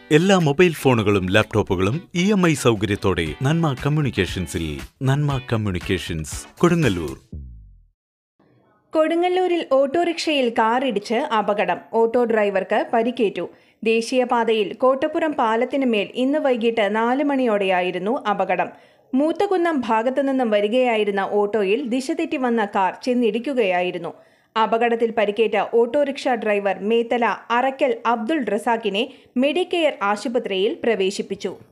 എല്ലാ മൊബൈൽ ഫോണുകളും ലാപ്ടോപ്പുകളും EMI സൗകര്യത്തോടെ നന്മ കമ്മ്യൂണിക്കേഷൻസിൽ. നന്മ കമ്മ്യൂണിക്കേഷൻസ്, കൊടുങ്ങല്ലൂർ. കൊടുങ്ങല്ലൂരിൽ ഓട്ടോറിക്ഷയിൽ കാറിടിച്ച് അപകടം. ഓട്ടോ ഡ്രൈവർക്ക് പരിക്കേറ്റു. ദേശീയപാതയിൽ കോട്ടപ്പുറം പാലത്തിന് മേൽ ഇന്ന് വൈകിട്ട് 4 മണിയോടെയായിരുന്നു അപകടം. മൂത്തകുന്നം ഭാഗത്തുനിന്നും വരികയായിരുന്ന ഓട്ടോയിൽ ദിശ തെറ്റി വന്ന കാർ ചെന്നിടിക്കുകയായിരുന്നു. അപകടത്തിൽ പരിക്കേറ്റ ഓട്ടോറിക്ഷ ഡ്രൈവർ മേത്തല അറക്കൽ അബ്ദുൾ റസാഖിനെ മെഡിക്കെയർ ആശുപത്രിയിൽ പ്രവേശിപ്പിച്ചു.